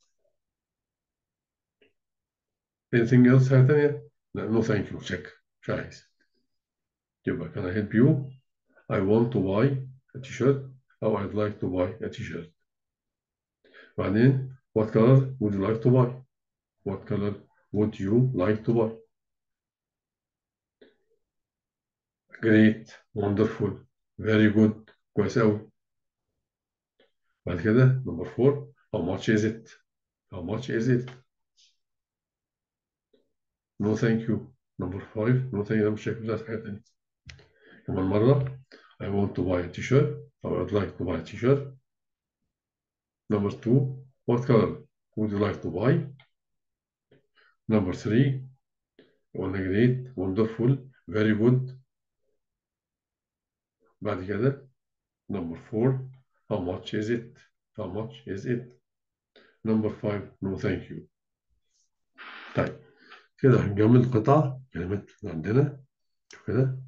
Speaker 1: Anything else حاجة تانية؟ لا no thank you check مش عايز. يبقى can I help you? I want to buy a t-shirt أو I'd like to buy a t-shirt. بعدين what color would you like to buy? What color would you like to buy? Great, wonderful, very good, كويس أوي. بعد كده number 4 how much is it? How much is it? No thank you. Number 5 no thank you ده مش شايف ده حاجة تانية. كمان مرة I want to buy a t-shirt أو I'd like to buy a t-shirt. Number 2 what color would you like to buy? Number 3 قلنا great, wonderful, very good. بعد كده number 4 how much is it? How much is it? Number 5 no thank you. طيب كده هنكمل قطع كلمات اللي عندنا. شوف كده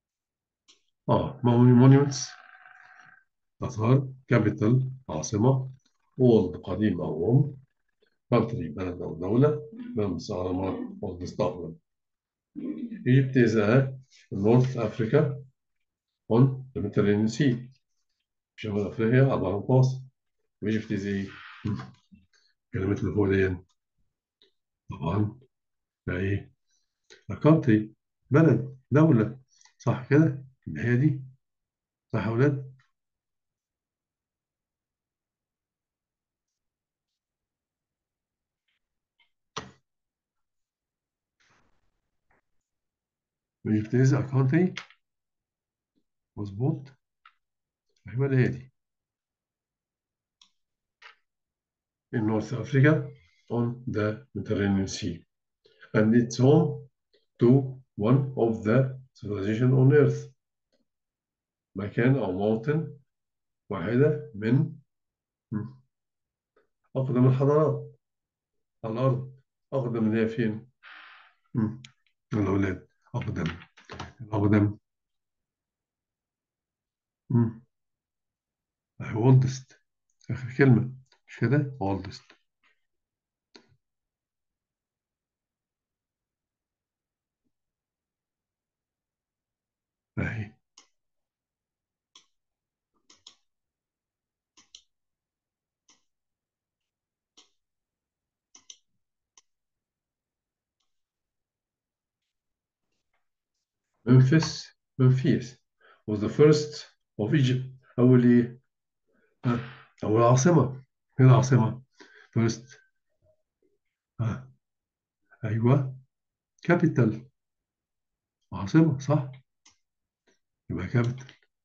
Speaker 1: monuments آثار capital عاصمة old قديم أو country بلد أو دولة mountains أهرامات old اسطنبول. Egypt is a North Africa on the Mediterranean Sea. شمال أفريقيا على البحر المتوسط. Egypt is a كلمة اللي فوق دي طبعا ده إيه؟ a country بلد دولة صح كده؟ اللي هي دي صح يا ولاد؟ Egypt is a country مظبوط أيوة اللي هي دي in North Africa on the Mediterranean Sea and it's home to one of the civilization on earth مكان أو موطن واحدة من أقدم الحضارات على الأرض. أقدم اللي هي فين؟ الأولاد أقدم الأقدم oldest آخر كلمة مش كده؟ oldest أهي Memphis was the first of Egypt. أول إيه؟ ها أول عاصمة. مين العاصمة؟ first ها أيوه capital عاصمة صح؟ يبقى capital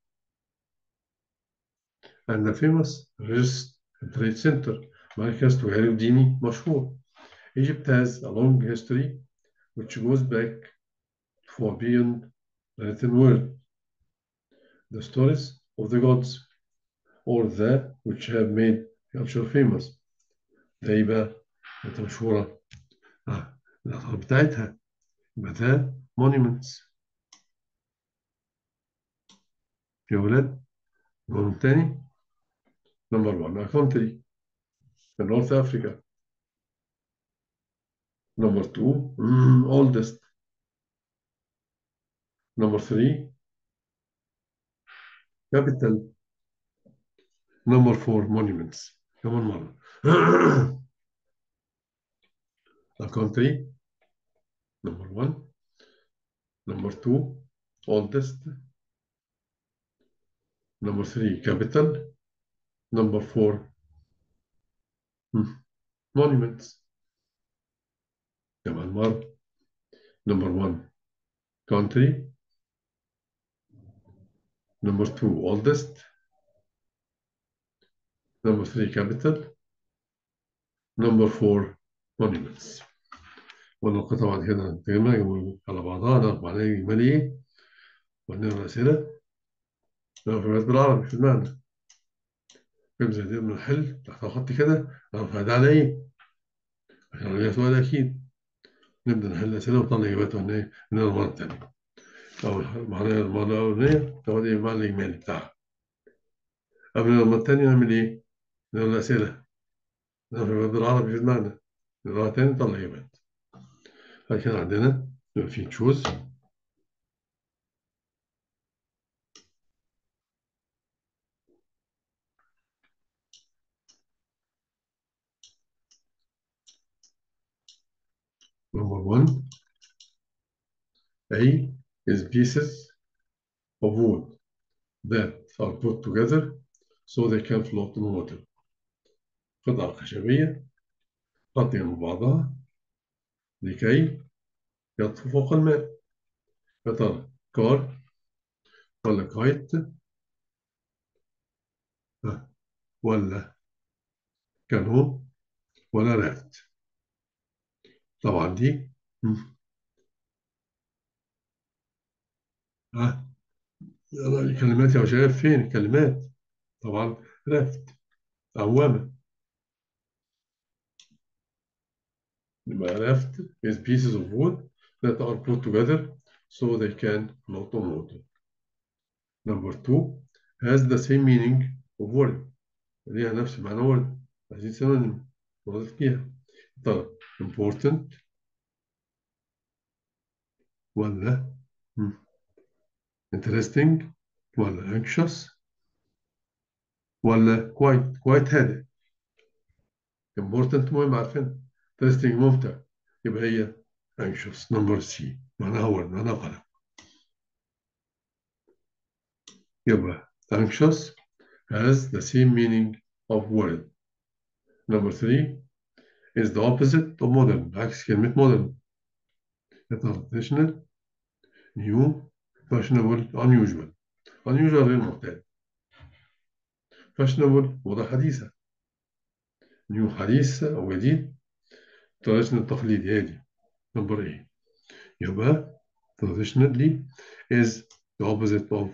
Speaker 1: and the famous World Trade Center مركز تجاري وديني مشهور. Egypt has a long history which goes back far beyond the written word. The stories of the gods or the which have made culture famous. ده يبقى أنت مشهورة الآثار بتاعتها يبقى ده monuments. يا ولاد العنوان التاني number 1 a country in North Africa. Number 2 oldest. Number 3 capital. Number 4 monuments. كمان مرة a country number 1 number 2 oldest number 3 capital number 4 monuments كمان مرة number 1 country number 2 oldest number 3 capital number 4 monuments. والنقطة طبعا كده تجمع على بعضها نعرف معناها إجمالي إيه ونعمل أسئلة نعرف بالعربي في المعنى كم زي دي من الحل تحت خط كده نعرف هذا على إيه عشان عليها سؤال أكيد نبدأ نحل أسئلة ونطلع إجابات من المرة التانية أول معناها المرة الأولانية تاخد إيه المعنى الإجمالي بتاعها قبل المرة التانية نعمل إيه؟ يلا الأسئلة. بالعربي في دماغنا. نقراها تاني نطلع إجابات. بعد كده عندنا يبقى في تشوز. نمبر 1. A is pieces of wood that are put together so they can float in water. قطع خشبية قطع من بعضها لكي يطفو فوق الماء. يا ترى كار ولا كايت ولا كانو ولا رافت؟ طبعا دي مم. ها يلا الكلمات يا شباب، فين الكلمات؟ طبعا رافت عوامة. يبقى raft is pieces of wood that are put together so they can float on water. Number 2 has the same meaning of word. ليها نفس معنى word. عايزين سينونيم نضيف فيها. طيب important ولا interesting ولا anxious ولا quite هادئ. important مهم عارفين. interesting ممتع. يبقى هي anxious. Number C معناها word معناها قلق. يبقى anxious has the same meaning of world. Number 3 is the opposite of modern. عكس كلمة modern. traditional new fashionable unusual. unusual غير معتاد. fashionable موضة حديثة. new حديث أو جديد. traditional تقليدي هادي. number 8 يبقى traditionally is the opposite of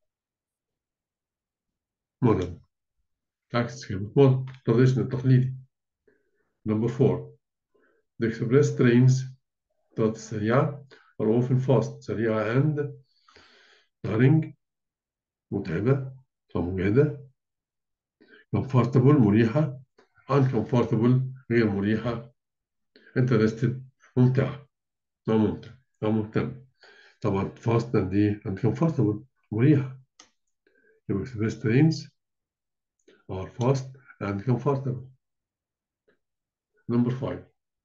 Speaker 1: modern. عكس كلمة modern. traditional تقليدي. number 4 the express trains القطارات السريعة are often fast سريعة and tiring متعبة أو مجهدة. comfortable مريحة uncomfortable غير مريحة. interested ممتعة أو ممتع أو مهتم. طبعا fast دي uncomfortable مريحة. يبقى express trains are fast and comfortable. Number 5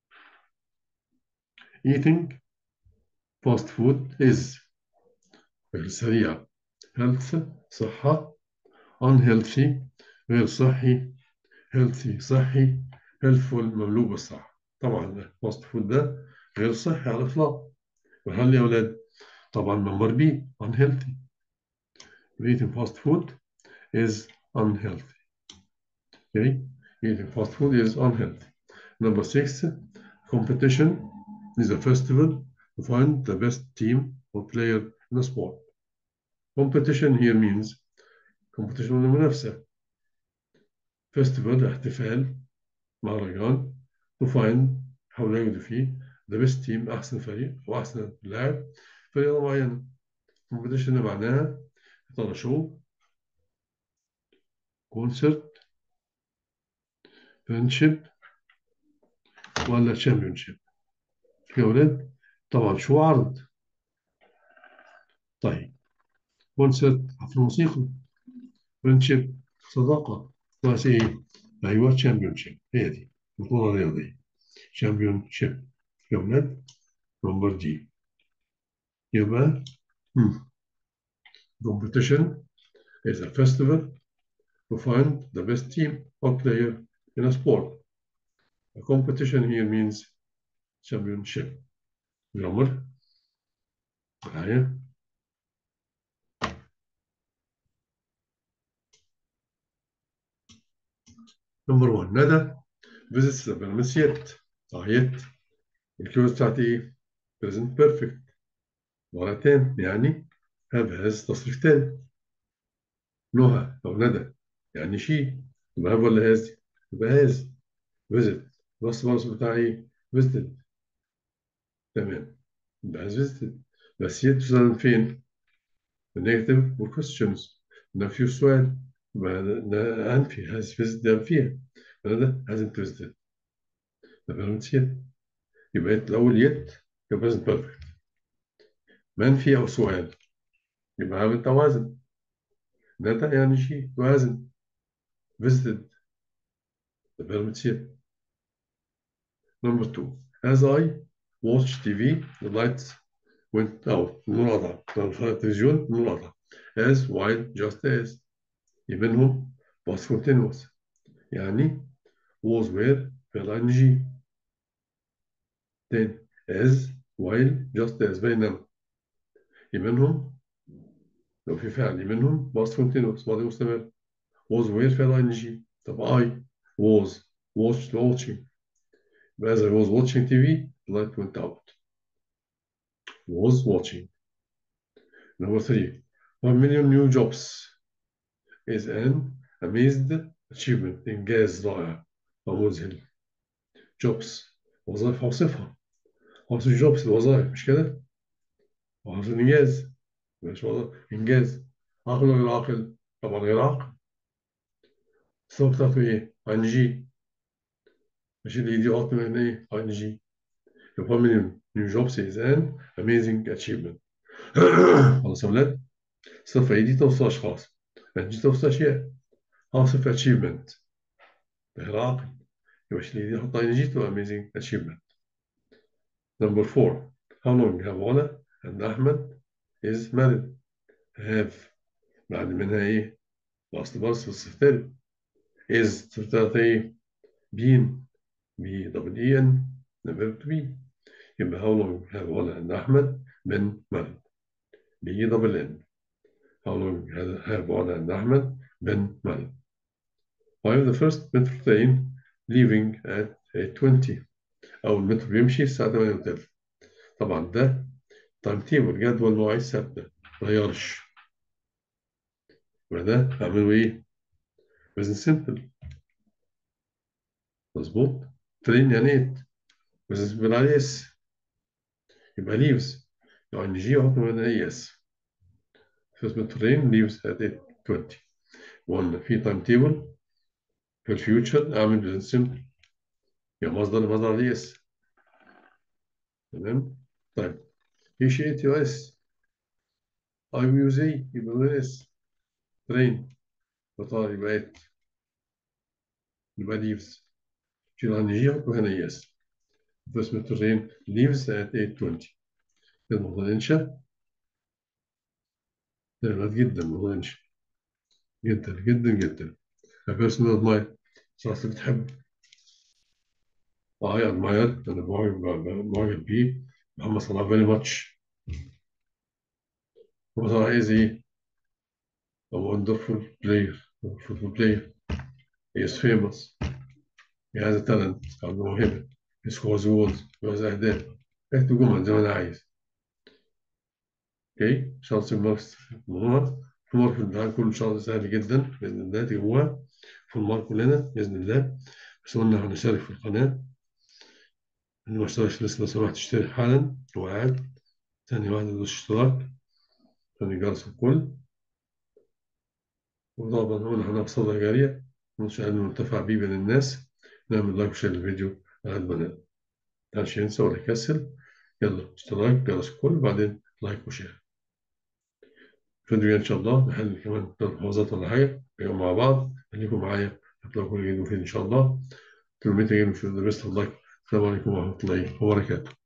Speaker 1: eating fast food is غير سريع health صحة unhealthy غير صحي healthy صحي healthful مملوء بالصحة. طبعا fast food ده غير صحي على الإطلاق. وهل يا أولاد؟ طبعا نمبر بي unhealthy. eating fast food is unhealthy. Okay, eating fast food is unhealthy. Number 6 competition is a festival to find the best team or player in a sport. competition here means competition المنافسة. festival احتفال مهرجان to find حاول يجد فيه the best team أحسن فريق أو أحسن لاعب في رياضة معينة. competition معناها ترى شو كونسرت فريندشيب ولا تشامبيونشيب يا ولاد؟ طبعا شو عرض. طيب كونسرت حفل موسيقي فريندشيب صداقة بس إيه؟ أيوه تشامبيونشيب هي دي بطولة رياضية تشامبيونشيب يا ولاد. نمبر دي يبقى competition is a festival to find the best team or player in a sport. A competition here means championship. grammar معايا. نمبر 1 ندى visits the premise yet صحيت. الكلمة بتاعتي ايه؟ present perfect مرتين يعني have has تصريف تاني. نهى أو ندى يعني شي يبقى have ولا has؟ يبقى has. visit بس بتاعي ايه؟ visited تمام يبقى has visited. بس yet بتستخدم فين؟ النيجاتيف والكويستشنز نفي السؤال. يبقى أنفي has visited ده فيها، ده hasn't visited. ده verb yet. يبقى الأول yet يبقى present perfect. منفي أو سؤال يبقى عامل توازن. نتا يعني شيء وازن. visited the verb yet. Number two, as I watched TV the lights went out. النور قطع. التلفزيون النور قطع. as while just as. منهم past continuous يعني was were فعل ing. تاني as while just as بينما. منهم لو في فعل منهم past continuous ماضي مستمر. was were فعل ing. طب I was watching. as I was watching TV the light went out. was watching. Number three, 1 million new jobs is an amazed achievement. إنجاز رائع ومذهل. jobs وظائف أوصفها. أوصف jobs الوظائف مش كده؟ وأوصف الإنجاز مش وظائف إنجاز. عاقل ولا غير عاقل؟ طبعا غير عاقل. الصفة بتاعته إيه؟ إن جي. مش اللي دي ألت من إيه؟ إن جي. 1 million new jobs is an amazing achievement. خلاص يا ولاد؟ الصفة إيه دي توصف أشخاص. إن جي توصف أشياء. أوصف achievement غير عاقل. يبقى اللي دي أحط إن جي تبقى amazing achievement. Number four, how long have Ola and Ahmed is married? Have بعد منها إيه؟ الأصل بس الصفتين. is صفتها إيه؟ been B double E N the verb to be. يبقى how long have Ola and Ahmed been married? B double N. How long have Ola and Ahmed been married? While the first metro train leaving at 8:20 أول المترو بيمشي الساعة 8:30. طبعا ده تايم تيبل جدول مواعيد ثابتة ما تغيرش. وده أعمله إيه؟ present simple. مظبوط. ترين يعني إيه؟ present simple عليه اس. يبقى leaves يعني جي وحط من أي اس. first train leaves at 8:20. وقلنا في تايم تيبل في الفيوتشر أعمل present simple. يبقى مصدر عليه اس. تمام؟ طيب في شيء تي اس. أي ميوزي يبقى من اس. ترين قطار يبقى 8 يبقى leaves. شيل عن جي وحط هنا يس. first train leaves at 8:20. الموضوع ينشأ جميل جدا. الموضوع ينشأ جدا جدا جدا. A person of my شخص بتحب. I admire أنا معجب بيه محمد صلاح very much. هو صلاح is a wonderful player. Football player. He is famous. He has a talent. عنده موهبة. He scores goals. بيوزع أهداف. اكتب جمل زي ما أنا عايز. اوكي شخص ماركس مهمة. في مارك الامتحان كله شخص سهل جدا بإذن الله تجيبوها في المارك كلنا بإذن الله. بس قلنا هنشارك في القناة. اللي ما اشتركش لسه لو سمحت اشترك حالا هو قاعد. ثاني واحد يدوس اشتراك. ثاني جرس الكل. وطبعا قلنا هنعمل صدقة جارية. ونشاهد المنتفع بيه بين الناس. نعمل لايك وشير الفيديو على البنات. محدش ينسى ولا يكسل. يلا اشتراك جرس الكل وبعدين لايك وشير. في الفيديو إن شاء الله نحل كمان ملاحظات ولا حاجة اليوم مع بعض. خليكم معايا هتلاقوا كل جديد مفيد إن شاء الله. كلمتين في ذا بيست أوف لايك. السلام عليكم ورحمة الله وبركاته.